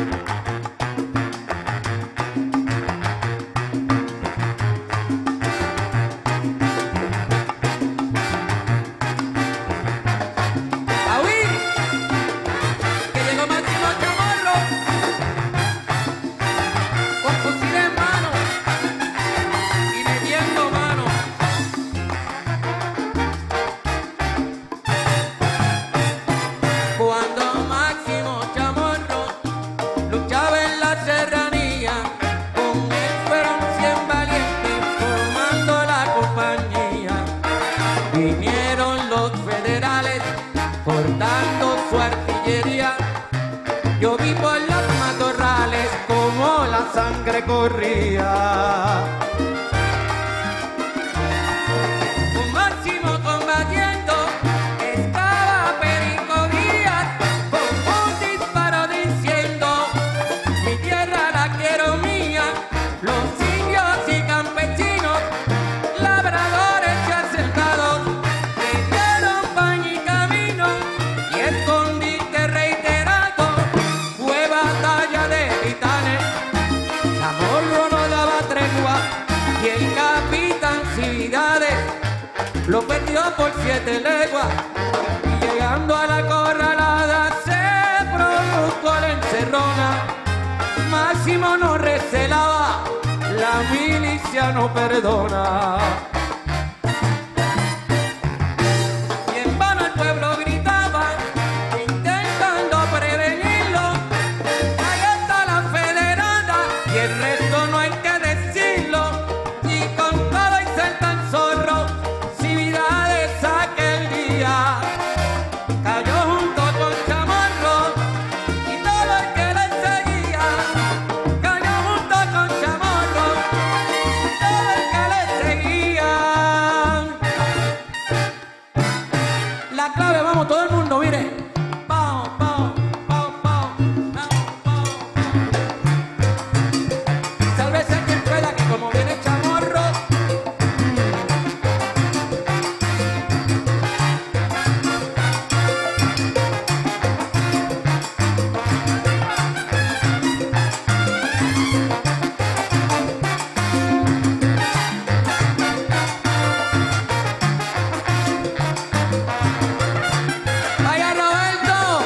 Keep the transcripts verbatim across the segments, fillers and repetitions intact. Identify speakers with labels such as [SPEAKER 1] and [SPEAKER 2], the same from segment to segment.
[SPEAKER 1] Vinieron los federales portando su artillería. Yo vi por los matorrales como la sangre corría. Un Máximo combatiendo estaba Perico Díaz con un disparo diciendo: mi tierra la quiero mía. Los indios y campesinos, labradores y hacendados, me dieron pan y camino y escondite reiterado. Fue batalla de titanes, Chamorro no daba tregua y el capitán Cividades lo perdió por siete leguas. Y llegando a la corralada se produjo la encerrona. Máximo no recelaba, la milicia no perdona. Y en vano el pueblo gritaba, intentando prevenirlo. Ahí está la federada y el resto no hay que decirlo. Y con todo y ser tan zorro, Cividades aquel día cayó junto con Chamorro y todo el que le seguía. Cayó junto con Chamorro y todo el que le seguía. La clave, vamos todo el mundo, mire. Pao, pao, pao, pao, pao, pao. Sálvese quien pueda, que como viene Chamorro. Vaya Roberto.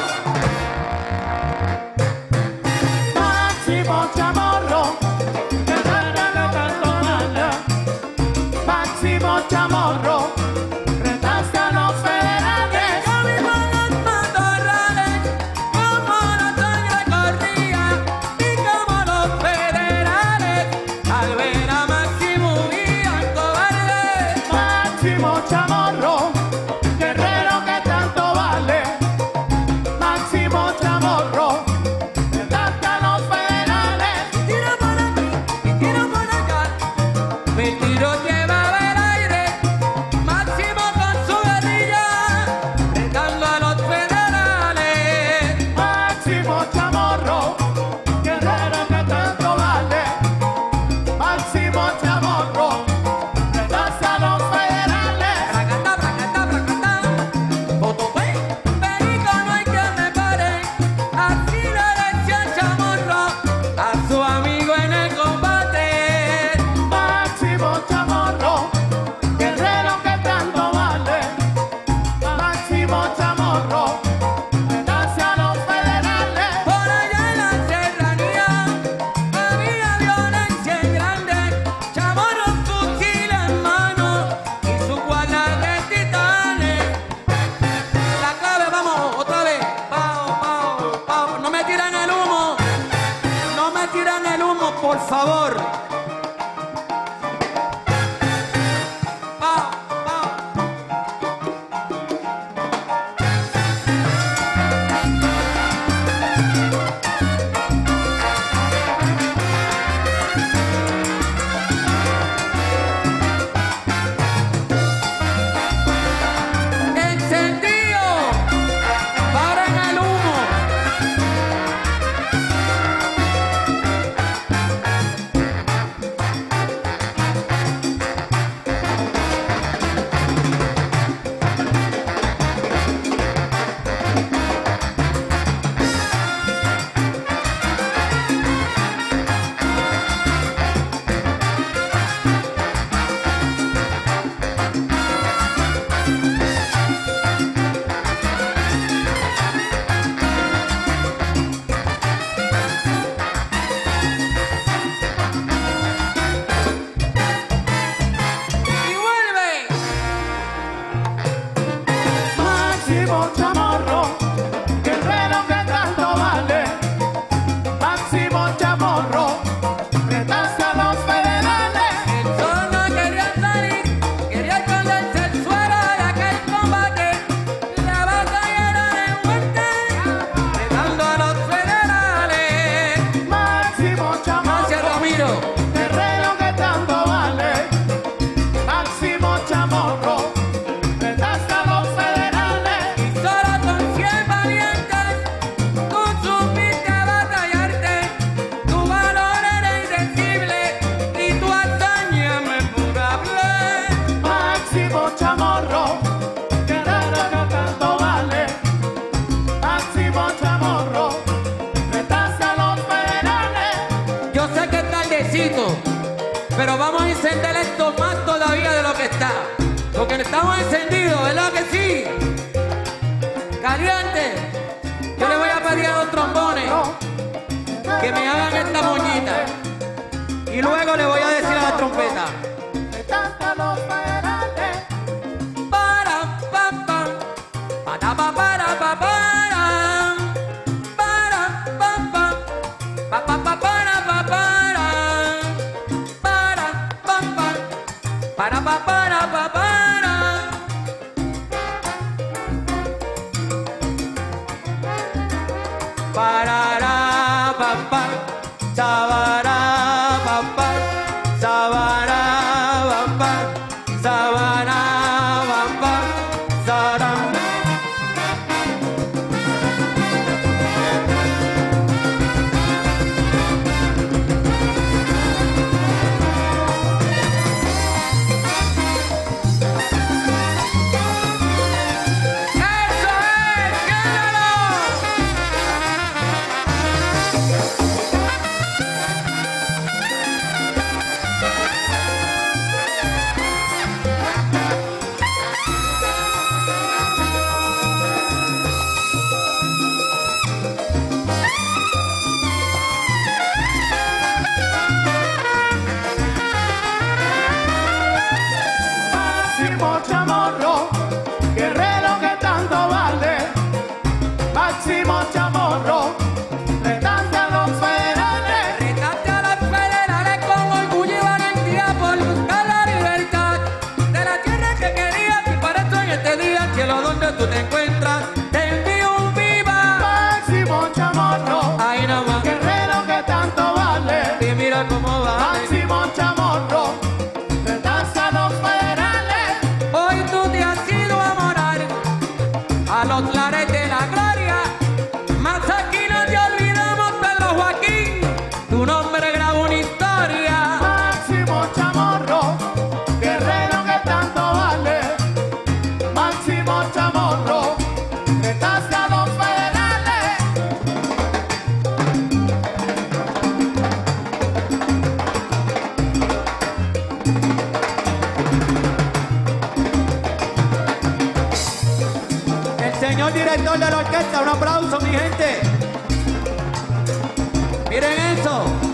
[SPEAKER 2] Máximo Chamorro, que trata de tanto mala. Máximo Chamorro, retaste a los federales.
[SPEAKER 1] Yo vivo en los matorrales, como la sangre corría, y como los federales, al ver a Máximo huían cobardes.
[SPEAKER 2] Máximo Chamorro, guerrero que tanto vale. Máximo Chamorro, retaste a los federales.
[SPEAKER 1] Tiro por aquí y tiro por allá, mi tiro llevaba el aire. Máximo con su guerrilla, retando a los federales.
[SPEAKER 2] Máximo Chamorro, guerrero que tanto vale. Máximo Chamorro, retaste a los federales.
[SPEAKER 1] Bracata, bracata, bracata, Botopé, Perico, no hay que me pare. Así le decía Chamorro a su amigo en el combate.
[SPEAKER 2] Máximo Chamorro, guerrero que tanto vale. Máximo Chamorro, retaste a los federales.
[SPEAKER 1] Por allá en la serranía había violencia en grande. Chamorro fusil en mano y su guarda de titanes. La clave, vamos, otra vez. Pao, pao, pao. No me tiran el humo. No me tiran el humo, por favor. Pao, pao. Encendido. Paren el humo. tiempecito, pero vamos a encender esto más todavía de lo que está, porque estamos encendidos, ¿verdad que sí? Caliente. Yo le voy a pedir a los trombones que me hagan esta moñita y luego le voy a decir a la trompeta. Para pa pa, para pa para pa para, para pa pa, pa pa pa para pa para, para pa pa, para pa para pa para. Parará pa pa, sabará pa pa, sabará pa pa, sabará pa pa, saram.
[SPEAKER 2] Máximo Chamorro, guerrero que tanto vale. Máximo Chamorro, retante a los federales.
[SPEAKER 1] Retate a las federales con orgullo y valentía por buscar la libertad de la tierra que querías, y para esto en este día, cielo donde tú te encuentras, te envío un viva.
[SPEAKER 2] Máximo Chamorro,
[SPEAKER 1] Ahí nomás,
[SPEAKER 2] guerrero que tanto vale.
[SPEAKER 1] y mira cómo va.
[SPEAKER 2] Máximo Chamorro, retante a los federales.
[SPEAKER 1] Hoy tú te has ido a morar a los lares de la gloria, mas aquí no te olvidamos, Pedro Joaquín, tu nombre graba una historia.
[SPEAKER 2] Máximo Chamorro, guerrero que tanto vale. Máximo Chamorro, retante a los federales.
[SPEAKER 1] El señor director de la orquesta, un aplauso, mi gente. Miren eso.